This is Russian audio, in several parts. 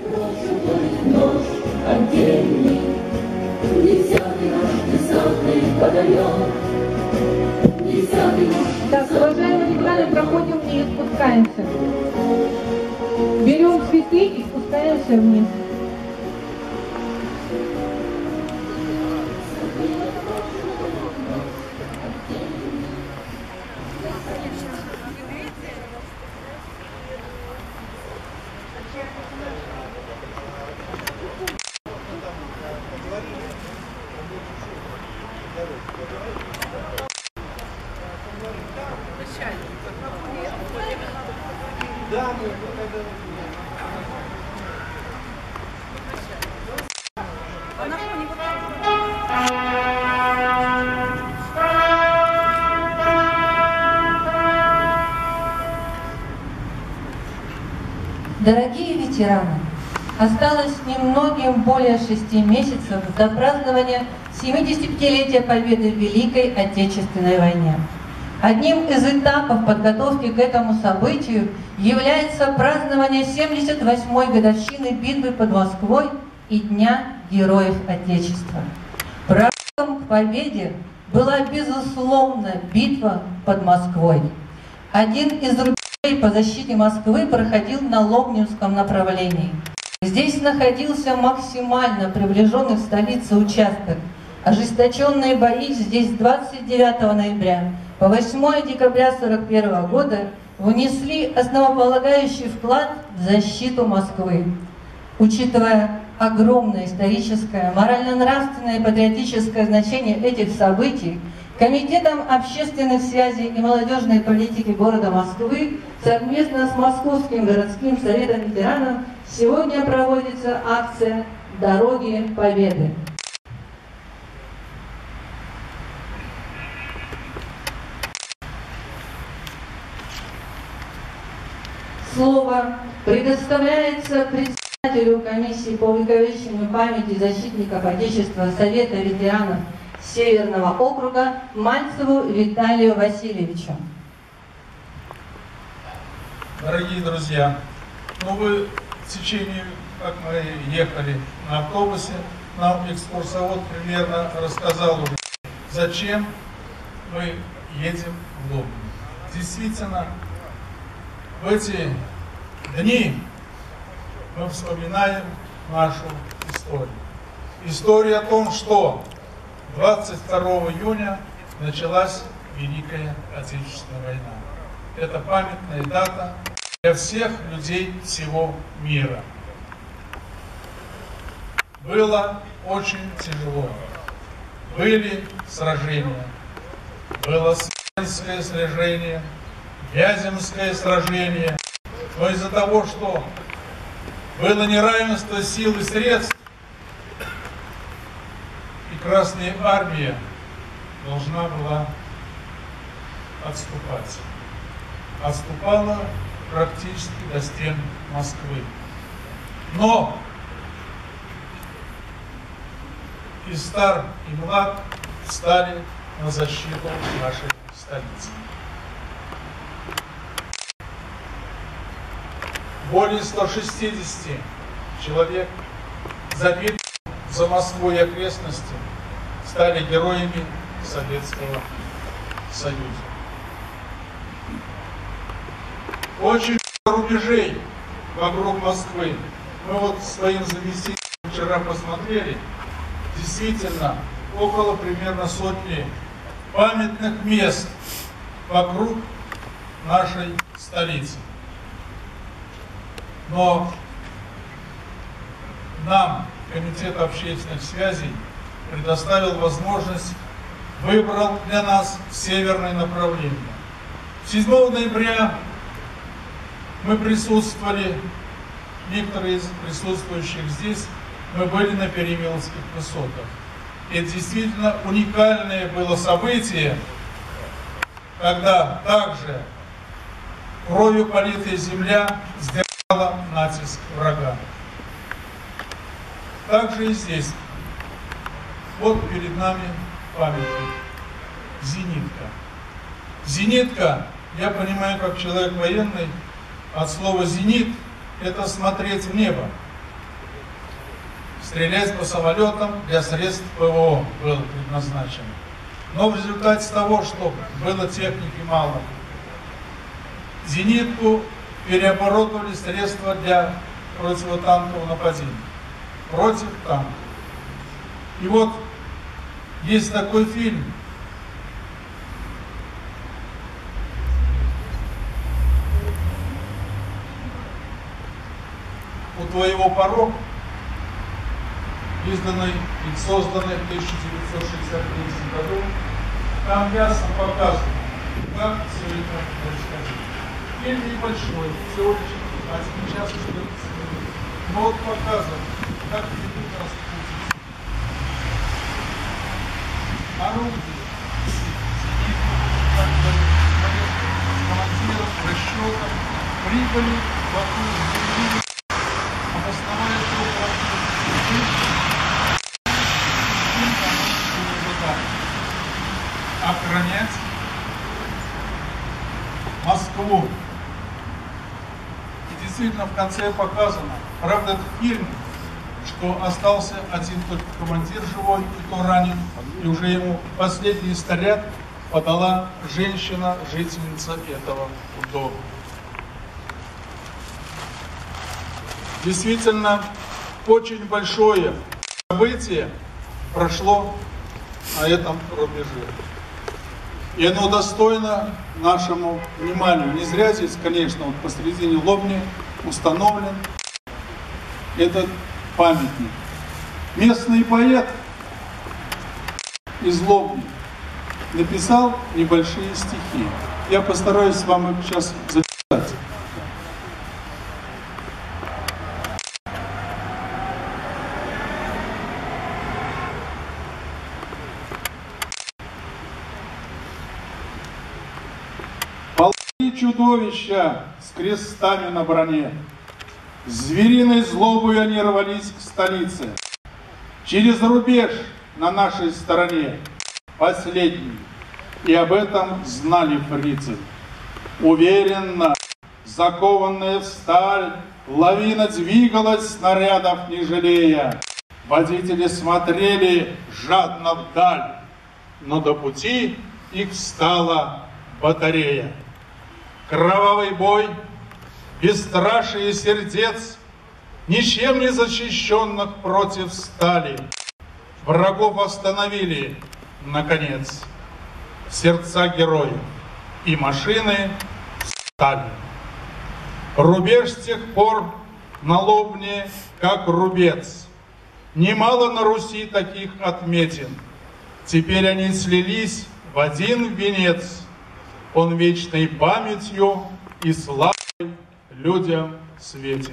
Отдельный, десятый наш десантный батальон. Так, уважаемые ветераны, проходим вниз, спускаемся. Берем цветы и спускаемся вниз. Дорогие ветераны, осталось немногим более 6 месяцев до празднования 75-летия Победы в Великой Отечественной войне. Одним из этапов подготовки к этому событию является празднование 78-й годовщины битвы под Москвой и Дня Героев Отечества. Прорывом к победе была, безусловно, битва под Москвой. Один из рубежей по защите Москвы проходил на Лобнинском направлении. Здесь находился максимально приближенный к столице участок. Ожесточенные бои здесь с 29 ноября по 8 декабря 1941 года внесли основополагающий вклад в защиту Москвы. Учитывая огромное историческое, морально-нравственное и патриотическое значение этих событий, Комитетом общественных связей и молодежной политики города Москвы совместно с Московским городским советом ветеранов сегодня проводится акция «Дороги Победы». Слово предоставляется председателю комиссии по увековечению памяти защитников Отечества Совета ветеранов Северного округа Мальцеву Виталию Васильевичу. Дорогие друзья, вы в течение, как мы ехали на автобусе, нам экскурсовод примерно рассказал уже, зачем мы едем в Лобню. Действительно, в эти дни мы вспоминаем нашу историю. История о том, что 22 июня началась Великая Отечественная война. Это памятная дата для всех людей всего мира. Было очень тяжело. Были сражения. Было Смоленское сражение, Вяземское сражение. Но из-за того, что было неравенство сил и средств, и Красная Армия должна была отступать. Отступала практически до стен Москвы. Но и стар, и млад стали на защиту нашей столицы. Более 160 человек, забитых за Москву и окрестности, стали героями Советского Союза. Очень много рубежей вокруг Москвы. Мы вот своим заместителем вчера посмотрели, действительно, около примерно сотни памятных мест вокруг нашей столицы. Но нам Комитет общественных связей предоставил возможность, выбрал для нас северное направление. 7 ноября мы присутствовали, некоторые из присутствующих здесь, мы были на Перемелских высотах. Это действительно уникальное было событие, когда также кровью политая земля сдержала натиск врага. Также и здесь. Вот перед нами памятник. Зенитка. Зенитка, я понимаю, как человек военный, от слова «зенит» — это смотреть в небо. стрелять по самолетам для средств ПВО было предназначено. Но в результате того, что было техники мало, зенитку переоборудовали средства для противотанкового нападения. Против танка. И вот есть такой фильм. «У твоего порога», изданный и созданный в 1963 году. Там ясно показано, как все это происходило. Фильм небольшой, всего лишь 1 час и 14 минут. Но вот показано, как ведут распутицы. Орудие, командиром, расчетом, прибыли вокруг земли, обосновали охранять Москву. И действительно в конце показано, правда, это фильм, что остался один только командир живой, и то ранен, и уже ему последний снаряд подала женщина, жительница этого дома. Действительно, очень большое событие прошло на этом рубеже. И оно достойно нашему вниманию. Не зря здесь, конечно, вот посредине Лобни установлен этот памятник. Местный поэт из Лобни написал небольшие стихи. Я постараюсь вам их сейчас записать. Чудовища с крестами на броне, звериной злобой они рвались к столице. Через рубеж на нашей стороне последний, и об этом знали фрицы. Уверенно, закованная в сталь, лавина двигалась, снарядов не жалея. Водители смотрели жадно вдаль, но до пути их встала батарея. Кровавый бой, бесстрашие сердец, ничем не защищенных против стали. Врагов остановили, наконец, сердца героев, и машины встали. Рубеж с тех пор на Лобне, как рубец. Немало на Руси таких отметин. Теперь они слились в один венец. Он вечной памятью и славой людям светит.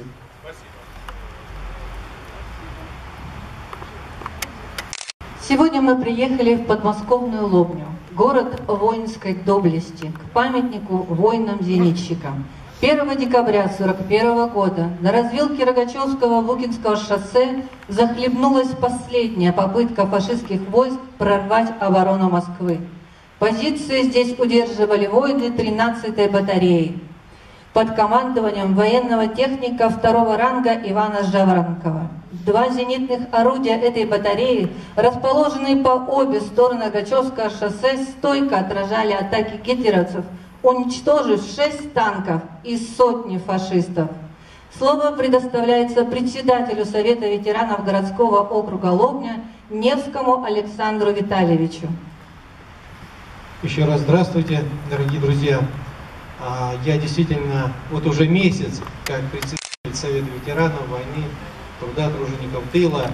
Сегодня мы приехали в подмосковную Лобню, город воинской доблести, к памятнику воинам-зенитчикам. 1 декабря 1941 года на развилке Рогачевского-Вукинского шоссе захлебнулась последняя попытка фашистских войск прорвать оборону Москвы. Позиции здесь удерживали воины 13-й батареи под командованием военного техника 2-го ранга Ивана Жаворонкова. 2 зенитных орудия этой батареи, расположенные по обе стороны Рогачевского шоссе, стойко отражали атаки гитлеровцев, уничтожив 6 танков и сотни фашистов. Слово предоставляется председателю Совета ветеранов городского округа Лобня Невскому Александру Витальевичу. Еще раз здравствуйте, дорогие друзья. Я действительно вот уже месяц, как председатель Совета ветеранов войны, труда, тружеников тыла.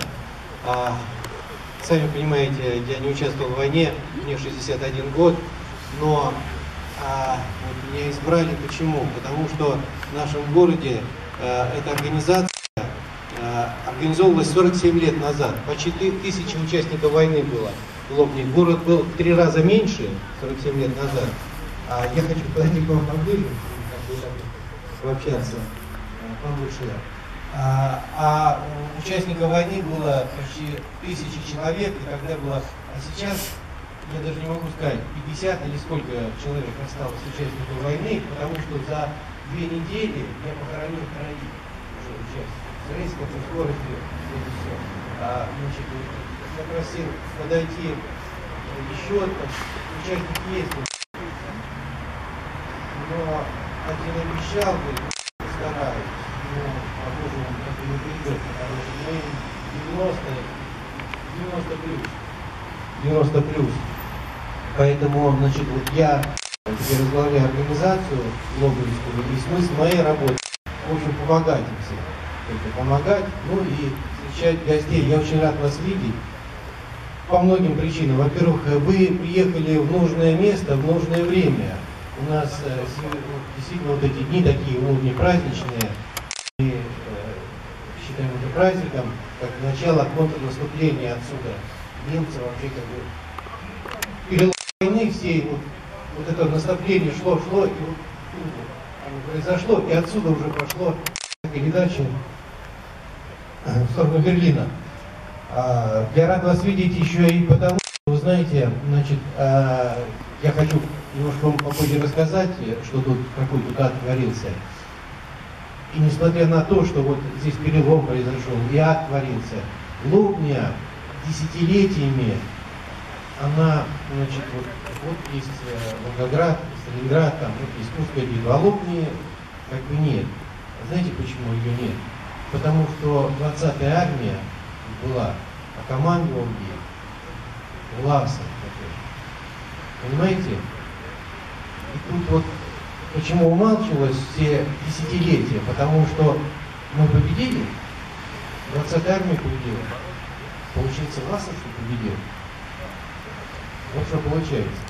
Сами понимаете, я не участвовал в войне, мне 61 год, но вот меня избрали. Почему? Потому что в нашем городе эта организация организовывалась 47 лет назад. Почти 1000 участников войны было. Лобни. Город был в 3 раза меньше 47 лет назад. Я хочу подойти к вам поближе, пообщаться получше. Участников войны было почти 1000 человек, и тогда было. А сейчас, я даже не могу сказать, 50 или сколько человек осталось участников войны, потому что за 2 недели я похоронил 3 уже участников. С резкой скоростью, это все. значит, запросил подойти еще участник есть. Но один обещал, говорит, стараюсь, но похоже, он как и не придет, потому что мы 90 плюс. Поэтому, значит, вот я теперь возглавляю организацию Лобуревскую, и смысл моей работы, в общем, помогать им всем. Только помогать, ну и встречать гостей. Я очень рад вас видеть по многим причинам. Во-первых, вы приехали в нужное место, в нужное время. У нас действительно вот эти дни такие не праздничные. Мы считаем это праздником, как начало контрнаступления отсюда. Немцы вообще как бы перелом войны всей, вот это наступление шло, и вот оно произошло, и отсюда уже пошло передача в сторону Берлина. Я рад вас видеть еще и потому, что, вы знаете, значит, я хочу немножко вам попозже рассказать, что тут, какой тут ад творился. И несмотря на то, что вот здесь перелом произошел, и ад творился, Лобня десятилетиями, она, значит, вот есть Волгоград, Сталинград, там вот есть Курская битва, а Лобни как бы нет. Знаете, почему ее нет? Потому что 20-я армия была, а командовал ей Власов. Понимаете? И тут вот почему умалчивалось все десятилетия, потому что мы победили, 20-я армия победила. Получается, Власов что победил. Вот что получается.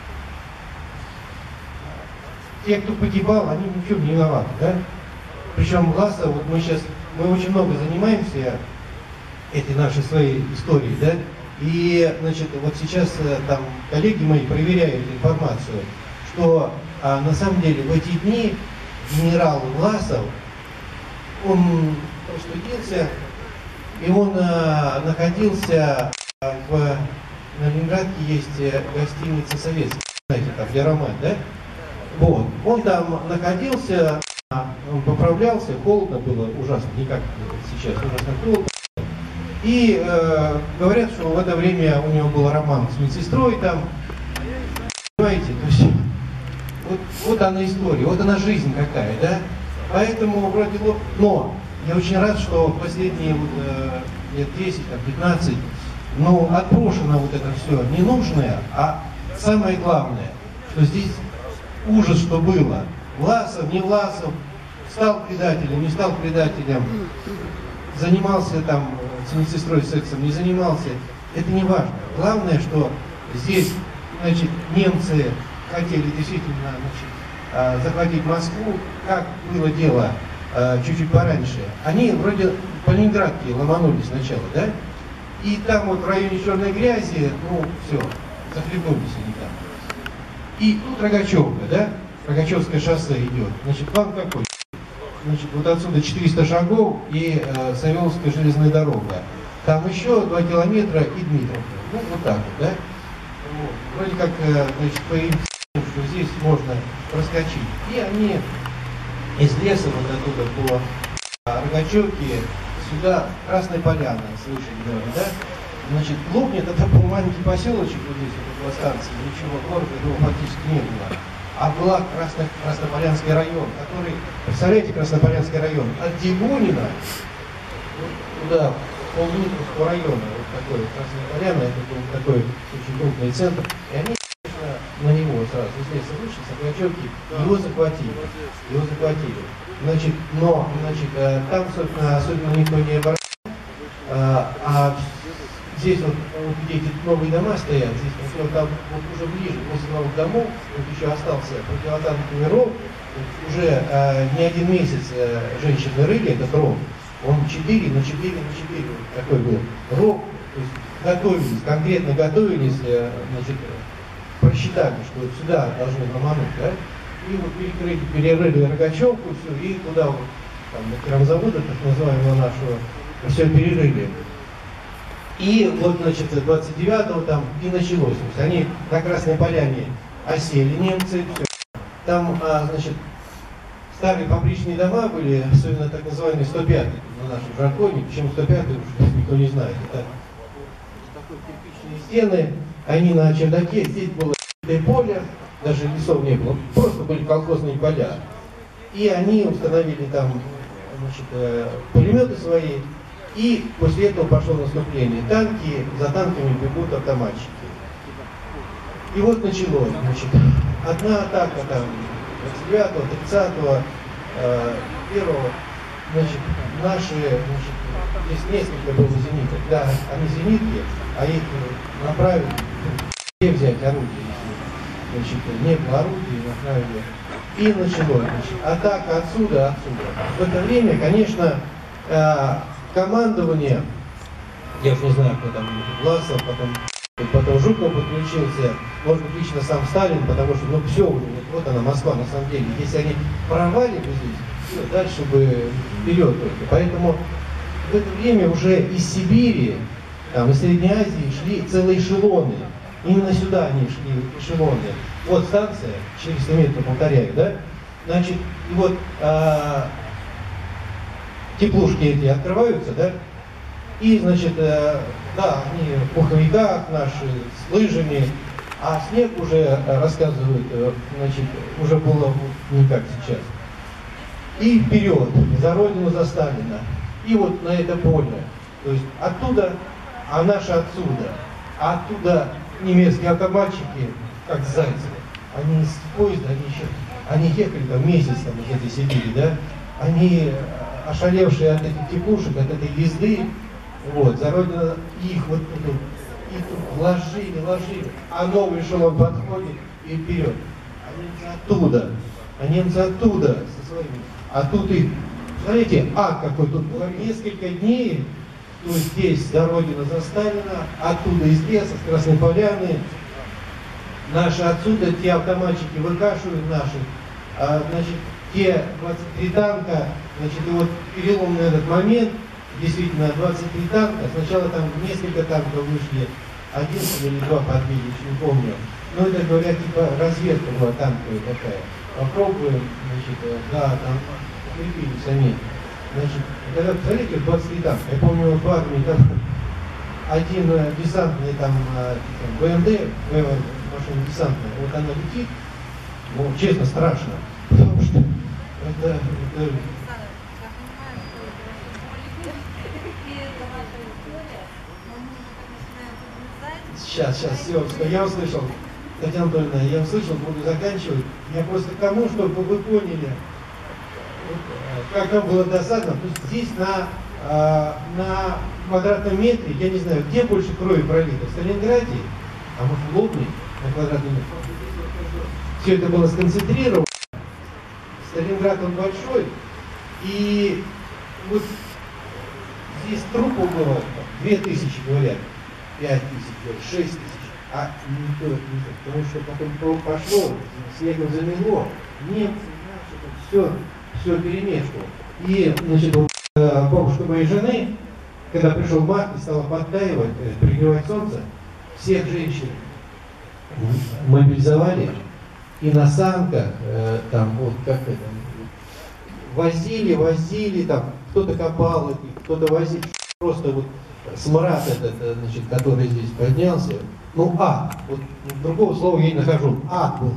Те, кто погибал, они ни в чем не виноваты, да? Причем Власов, вот мы очень много занимаемся этой нашей своей историей, да? И, значит, вот сейчас там коллеги мои проверяют информацию, что на самом деле в эти дни генерал Власов, он простудился, и он находился на Ленинградке есть гостиница советская, знаете, там, где Роман, да? Вот, он там находился, он поправлялся, холодно было ужасно, не как сейчас, ужасно холодно. И говорят, что в это время у него был роман с медсестрой там, понимаете, то есть вот она история, вот она жизнь какая, да? Поэтому вроде, но я очень рад, что в последние лет 10, 15, отброшено вот это все ненужное, а самое главное, что здесь ужас, что было. Власов, не Власов, стал предателем, не стал предателем, занимался там с медсестрой сексом, не занимался, это не важно. Главное, что здесь, значит, немцы хотели действительно, значит, захватить Москву, как было дело чуть-чуть пораньше. Они вроде по Ленинградке ломанулись сначала, да? И там вот в районе Черной Грязи, все, захлебнулись они там. И тут Рогачевка, да? Рогачевское шоссе идет. Значит, план какой? Значит, вот отсюда 400 шагов и Савеловская железная дорога. Там еще 2 километра и Дмитровка. Вот так вот, да? Вот. Вроде как, значит, по им, что здесь можно проскочить. И они из леса вот оттуда по Рогачевке сюда, Красная Поляна, слышали, наверное, да? Значит, Лобня, это был маленький поселочек вот здесь, вот около станции, ничего, города его фактически не было. А была Краснополянский район, который, представляете, Краснополянский район, от Дегунина вот туда, Полдмитровского района, вот такой Красная Поляна, это был такой очень крупный центр, и они, конечно, на него сразу из леса вышли, с Рогачевки, его захватили. Значит, там, собственно, особенно никто не оборачивался, а здесь вот где эти новые дома стоят, здесь вот, там вот уже ближе, после новых домов, вот еще остался противотанковый ров, уже не один месяц женщины рыли этот ров, он 4 на 4 на 4 такой был ров, то есть готовились, конкретно готовились, значит, просчитали, что сюда должны ломануть, да, и вот перерыли Рогачевку, все, и туда вот, там, на керамзавода, так называемого нашего, все перерыли. И вот, значит, 29-го там и началось. То есть они на Красной Поляне осели, немцы, все. Там, значит, старые фабричные дома были, особенно так называемые 105-й на нашем жаргоне, почему 105-й уже никто не знает. Это такие кирпичные стены, они на чердаке, здесь было поле, даже лесов не было, просто были колхозные поля. И они установили там, значит, пулеметы свои, и после этого пошло наступление. Танки, за танками бегут автоматчики. И вот началось, значит, одна атака там 29-го, 30-го, 1-го, значит, наши, значит, здесь несколько было зениток, да, они зенитки, а их направили, где взять орудие, если, значит, не было орудия, направили. И началось, значит, атака отсюда. В это время, конечно, командование, я уж не знаю, кто там, Власов, потом Жуков подключился, может быть, лично сам Сталин, потому что, ну, все уже, вот она, Москва, на самом деле. Если они прорвали бы здесь, ну, дальше бы вперед только. Поэтому в это время уже из Сибири, там, из Средней Азии шли целые эшелоны. Именно сюда они шли, эшелоны. Вот станция, 400 метров, повторяю, да? Значит, и вот теплушки эти открываются, да? И, значит, да, они в пуховиках наши, с лыжами, а снег уже, рассказывают, значит, уже было не как сейчас. И вперед, за Родину, за Сталина. И вот на это поле. То есть оттуда, а наши отсюда. А оттуда немецкие автоматчики, как зайцы. Они с поезда, они ехали там месяц там, из этой Сибири, да? Они, ошалевшие от этих теплушек, от этой езды, вот, за Родину их вот тут, и тут ложили, а новый эшелон подходит и вперед. А немцы оттуда со своими, а тут их, смотрите, какой тут было несколько дней, то есть здесь за Родину, за Сталина, оттуда из леса, с Красной Поляны, наши отсюда, те автоматчики выкашивают наших, значит, те 23 танка, значит, и вот переломный этот момент, действительно, 23 танка, сначала там несколько танков вышли, 11 или 2 подбили, еще не помню. Но это, говорят, типа разведка была танковая такая. Попробуем, значит, да, там укрепились они. Значит, когда посмотрите, 23 танка, я помню, в армии там один десантный там БМД, машина десантная, вот она летит, ну, честно, страшно, потому что это Сейчас, я услышал, Татьяна Анатольевна, я услышал, буду заканчивать. Я просто к тому, чтобы вы поняли, как нам было досадно. То есть здесь на квадратном метре, я не знаю, где больше крови пролито, в Сталинграде, а может в Лобне на квадратном метре. Все это было сконцентрировано. Сталинград он большой, и вот здесь трупов было 2000, говорят. 5000, 6000, а никто это не знает, потому что потом пошло, снегом замело, немцы, наши, все перемешку. И, значит, бабушка моей жены, когда пришел март и стала подтаивать, пригревать солнце, всех женщин мобилизовали, и на санках, там, вот как это, возили, там, кто-то копал, кто-то возил, просто вот смрад этот, значит, который здесь поднялся, ну, вот другого слова я не нахожу, был.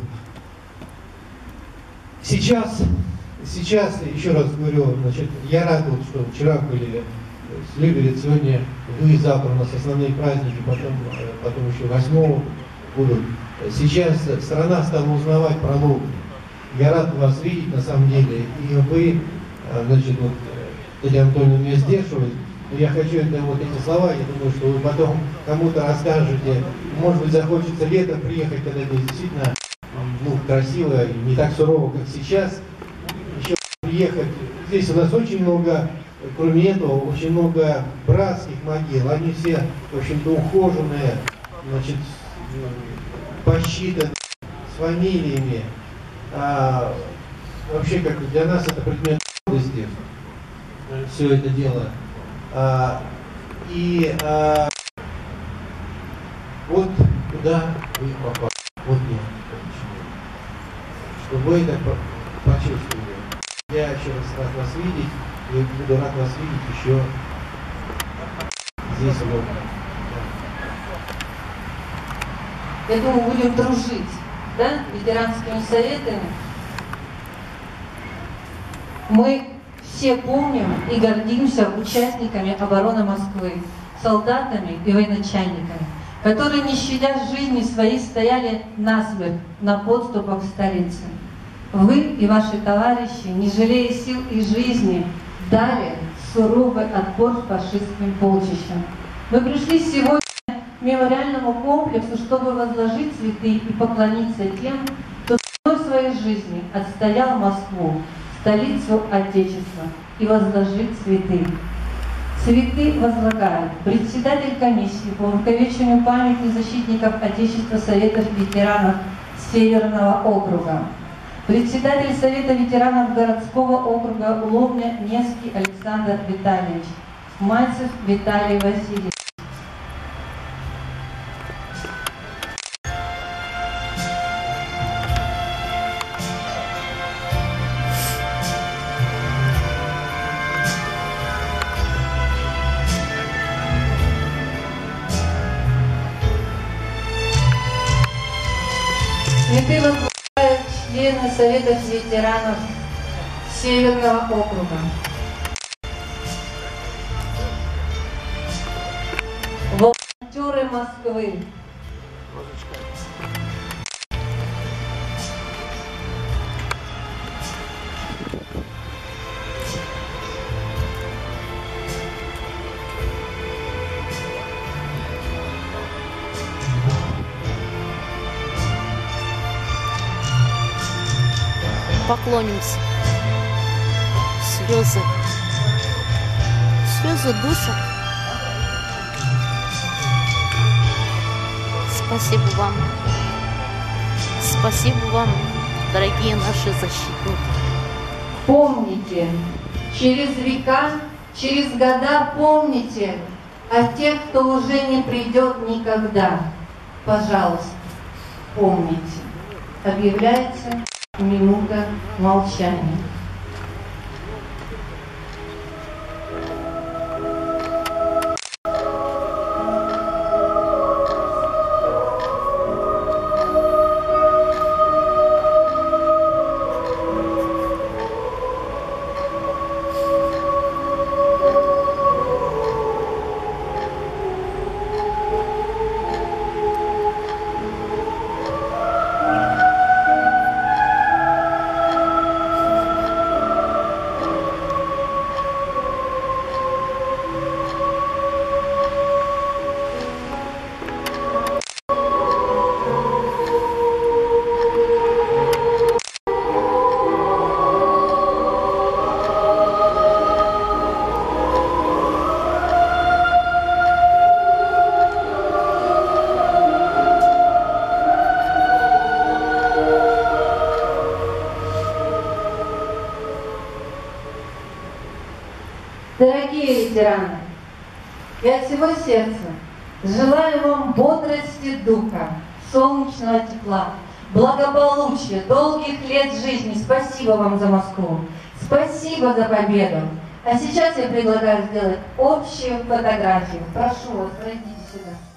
Сейчас, еще раз говорю, значит, я рад, вот, что вчера были с Люберец, сегодня вы, завтра у нас основные праздники, потом еще 8-го будут. Сейчас страна стала узнавать про Лобню. Я рад вас видеть, на самом деле, и вы, значит, вот, Татьяна Анатольевна меня сдерживает. Я хочу вот эти слова, я думаю, что вы потом кому-то расскажете. Может быть, захочется летом приехать, когда здесь действительно красиво и не так сурово, как сейчас. Еще приехать. Здесь у нас очень много, кроме этого, очень много братских могил. Они все, в общем-то, ухоженные, значит, посчитаны, с фамилиями. Вообще, как для нас это предмет гордости, все это дело. Вот куда вы попали, вот я, чтобы вы это почувствовали. еще раз рад вас видеть. И буду рад вас видеть еще здесь вот. Я думаю, будем дружить, да, ветеранскими советами. Мы все помним и гордимся участниками обороны Москвы, солдатами и военачальниками, которые, не щадя жизни своей, стояли насмерть на подступах к столице. Вы и ваши товарищи, не жалея сил и жизни, дали суровый отпор фашистским полчищам. Мы пришли сегодня к мемориальному комплексу, чтобы возложить цветы и поклониться тем, кто ценой своей жизни отстоял Москву, столицу Отечества, и возложить цветы. Цветы возлагают председатель комиссии по увековечению памяти защитников Отечества Советов ветеранов Северного округа, председатель Совета ветеранов городского округа Лобня-Невский Александр Витальевич, Мальцев Виталий Васильевич. Цветы возлагают члены Советов ветеранов Северного округа. Волонтеры Москвы. Поклонимся. Слезы. Слезы душат. Спасибо вам. Спасибо вам, дорогие наши защитники. Помните, через века, через года помните о тех, кто уже не придет никогда. Пожалуйста, помните. Объявляется минута молчания. Дорогие ветераны, я от всего сердца желаю вам бодрости духа, солнечного тепла, благополучия, долгих лет жизни. Спасибо вам за Москву, спасибо за победу. А сейчас я предлагаю сделать общую фотографию. Прошу вас, пройдите сюда.